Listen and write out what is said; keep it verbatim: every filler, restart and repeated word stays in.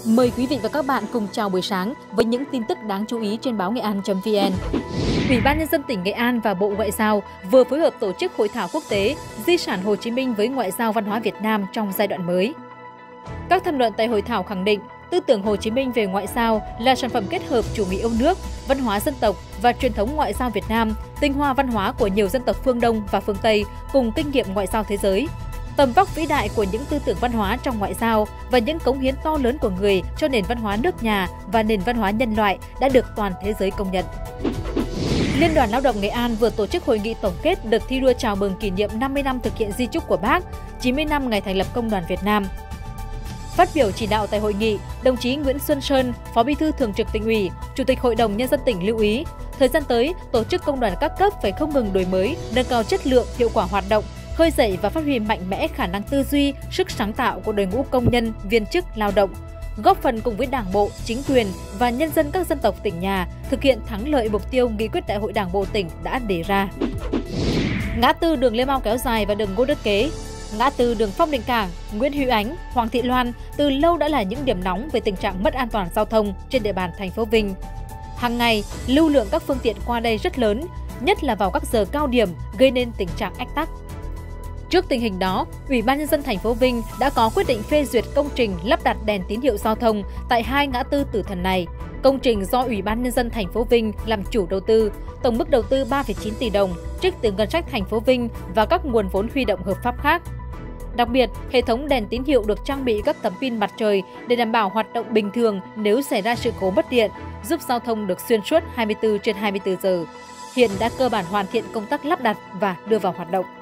Mời quý vị và các bạn cùng chào buổi sáng với những tin tức đáng chú ý trên báo Nghệ An chấm vn. Ủy ban Nhân dân tỉnh Nghệ An và Bộ Ngoại giao vừa phối hợp tổ chức hội thảo quốc tế Di sản Hồ Chí Minh với ngoại giao văn hóa Việt Nam trong giai đoạn mới. Các tham luận tại hội thảo khẳng định tư tưởng Hồ Chí Minh về ngoại giao là sản phẩm kết hợp chủ nghĩa yêu nước, văn hóa dân tộc và truyền thống ngoại giao Việt Nam, tinh hoa văn hóa của nhiều dân tộc phương Đông và phương Tây cùng kinh nghiệm ngoại giao thế giới. Tầm vóc vĩ đại của những tư tưởng văn hóa trong ngoại giao và những cống hiến to lớn của người cho nền văn hóa nước nhà và nền văn hóa nhân loại đã được toàn thế giới công nhận. Liên đoàn Lao động Nghệ An vừa tổ chức hội nghị tổng kết đợt thi đua chào mừng kỷ niệm năm mươi năm thực hiện di chúc của Bác, chín mươi năm ngày thành lập Công đoàn Việt Nam. Phát biểu chỉ đạo tại hội nghị, đồng chí Nguyễn Xuân Sơn, Phó Bí thư Thường trực Tỉnh ủy, Chủ tịch Hội đồng Nhân dân tỉnh lưu ý, thời gian tới, tổ chức công đoàn các cấp phải không ngừng đổi mới, nâng cao chất lượng, hiệu quả hoạt động, khơi dậy và phát huy mạnh mẽ khả năng tư duy, sức sáng tạo của đội ngũ công nhân, viên chức, lao động, góp phần cùng với Đảng bộ, chính quyền và nhân dân các dân tộc tỉnh nhà thực hiện thắng lợi mục tiêu nghị quyết Đại hội Đảng bộ tỉnh đã đề ra. Ngã tư đường Lê Mau kéo dài và đường Ngô Đức Kế, ngã tư đường Phong Đình Cảng, Nguyễn Huy Ánh, Hoàng Thị Loan từ lâu đã là những điểm nóng về tình trạng mất an toàn giao thông trên địa bàn thành phố Vinh. Hàng ngày, lưu lượng các phương tiện qua đây rất lớn, nhất là vào các giờ cao điểm gây nên tình trạng ách tắc. Trước tình hình đó, Ủy ban Nhân dân thành phố Vinh đã có quyết định phê duyệt công trình lắp đặt đèn tín hiệu giao thông tại hai ngã tư tử thần này. Công trình do Ủy ban Nhân dân thành phố Vinh làm chủ đầu tư, tổng mức đầu tư ba phẩy chín tỷ đồng, trích từ ngân sách thành phố Vinh và các nguồn vốn huy động hợp pháp khác. Đặc biệt, hệ thống đèn tín hiệu được trang bị các tấm pin mặt trời để đảm bảo hoạt động bình thường nếu xảy ra sự cố mất điện, giúp giao thông được xuyên suốt hai mươi tư trên hai mươi tư giờ. Hiện đã cơ bản hoàn thiện công tác lắp đặt và đưa vào hoạt động.